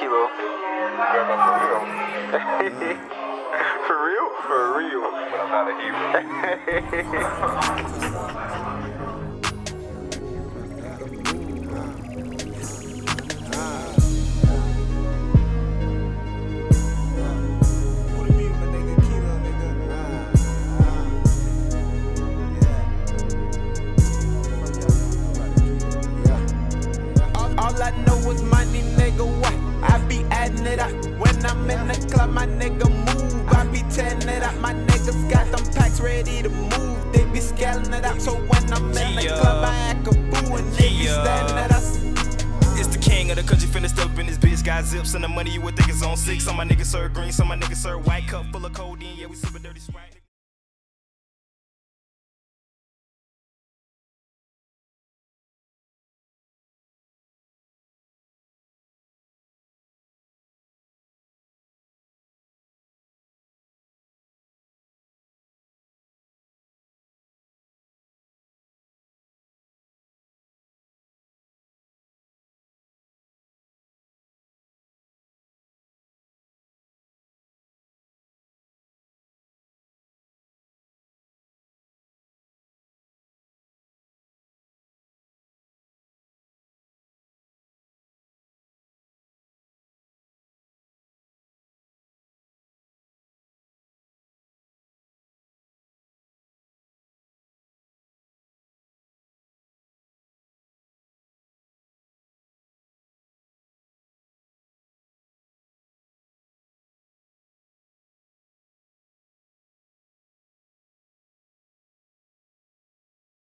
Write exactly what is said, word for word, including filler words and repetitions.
Kelo. For real? For real. But I'm not a hero. All I know is money, nigga, what? I be adding it up. When I'm in the club, my nigga move. I be tearing it up. My niggas got them packs ready to move. They be scaling it up. So when I'm in the club, I act a boo and they be staring at us. It's the king of the country, finna step up in this bitch. Got zips and the money you would think is on six. Some my niggas serve green, some my niggas serve white. Cup full of codeine, yeah, we sip a dirty Sprite.